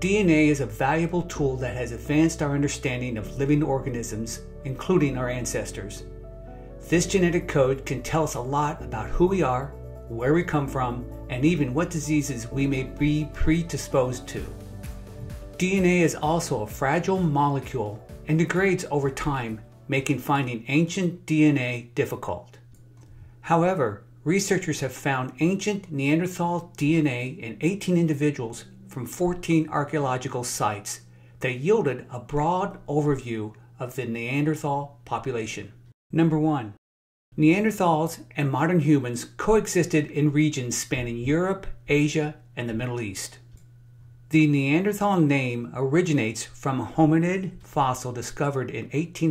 DNA is a valuable tool that has advanced our understanding of living organisms, including our ancestors. This genetic code can tell us a lot about who we are, where we come from, and even what diseases we may be predisposed to. DNA is also a fragile molecule and degrades over time, making finding ancient DNA difficult. However, researchers have found ancient Neanderthal DNA in 18 individuals from 14 archaeological sites that yielded a broad overview of the Neanderthal population. Number 1. Neanderthals and modern humans coexisted in regions spanning Europe, Asia, and the Middle East. The Neanderthal name originates from a hominid fossil discovered in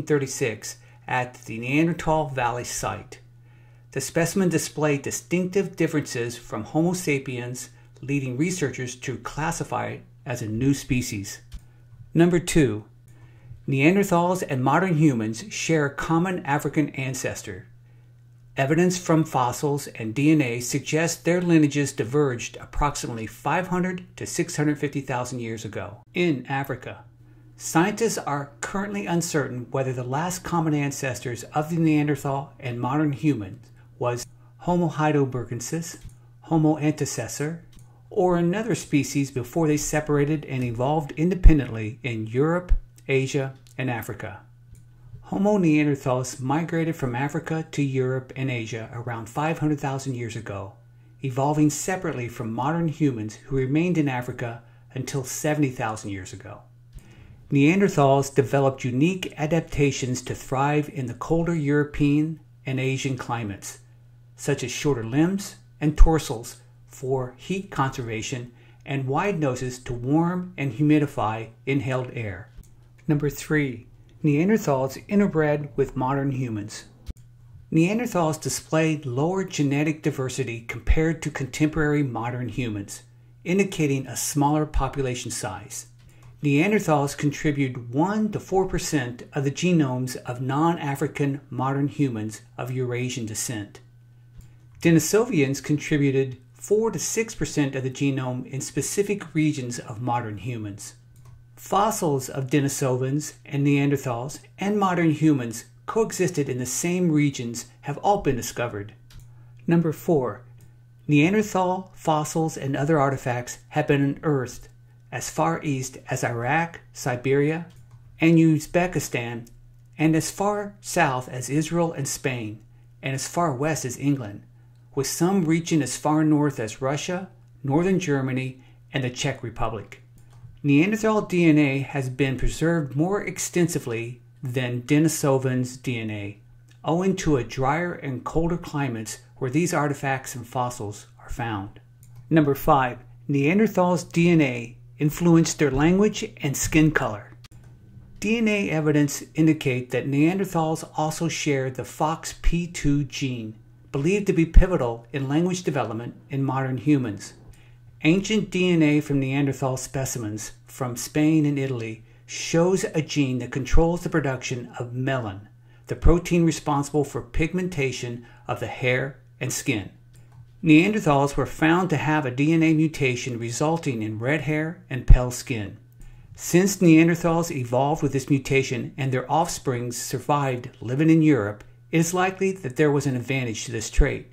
1836 at the Neanderthal Valley site. The specimen displayed distinctive differences from Homo sapiens, leading researchers to classify it as a new species. Number 2. Neanderthals and modern humans share a common African ancestor. Evidence from fossils and DNA suggests their lineages diverged approximately 500 to 650,000 years ago in Africa. Scientists are currently uncertain whether the last common ancestors of the Neanderthal and modern humans was Homo heidelbergensis, Homo antecessor, or another species before they separated and evolved independently in Europe, Asia, and Africa. Homo neanderthals migrated from Africa to Europe and Asia around 500,000 years ago, evolving separately from modern humans who remained in Africa until 70,000 years ago. Neanderthals developed unique adaptations to thrive in the colder European and Asian climates, such as shorter limbs and torsals for heat conservation and wide noses to warm and humidify inhaled air. Number 3. Neanderthals interbred with modern humans. Neanderthals displayed lower genetic diversity compared to contemporary modern humans, indicating a smaller population size. Neanderthals contribute 1 to 4% of the genomes of non-African modern humans of Eurasian descent. Denisovians contributed 4 to 6% of the genome in specific regions of modern humans. Fossils of Denisovans and Neanderthals and modern humans coexisted in the same regions have all been discovered. Number 4. Neanderthal fossils and other artifacts have been unearthed as far east as Iraq, Siberia, and Uzbekistan, and as far south as Israel and Spain, and as far west as England, with some reaching as far north as Russia, northern Germany, and the Czech Republic. Neanderthal DNA has been preserved more extensively than Denisovans' DNA, owing to a drier and colder climates where these artifacts and fossils are found. Number 5. Neanderthals' DNA influenced their language and skin color. DNA evidence indicate that Neanderthals also share the FOXP2 gene, believed to be pivotal in language development in modern humans. Ancient DNA from Neanderthal specimens from Spain and Italy shows a gene that controls the production of melanin, the protein responsible for pigmentation of the hair and skin. Neanderthals were found to have a DNA mutation resulting in red hair and pale skin. Since Neanderthals evolved with this mutation and their offspring survived living in Europe, it is likely that there was an advantage to this trait.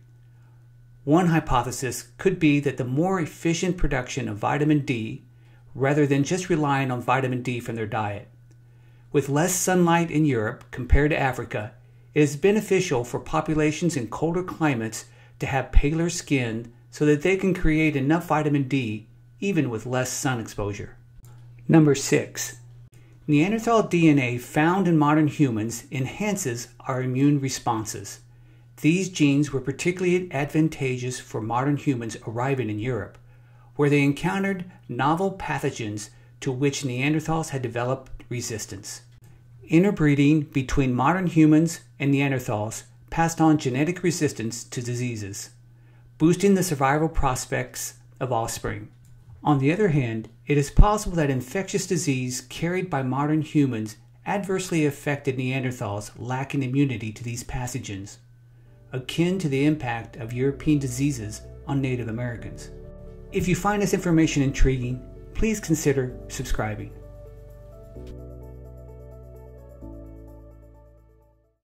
One hypothesis could be that the more efficient production of vitamin D, rather than just relying on vitamin D from their diet. With less sunlight in Europe compared to Africa, it is beneficial for populations in colder climates to have paler skin so that they can create enough vitamin D even with less sun exposure. Number 6. Neanderthal DNA found in modern humans enhances our immune responses. These genes were particularly advantageous for modern humans arriving in Europe, where they encountered novel pathogens to which Neanderthals had developed resistance. Interbreeding between modern humans and Neanderthals passed on genetic resistance to diseases, boosting the survival prospects of offspring. On the other hand, it is possible that infectious disease carried by modern humans adversely affected Neanderthals lacking immunity to these pathogens, akin to the impact of European diseases on Native Americans. If you find this information intriguing, please consider subscribing.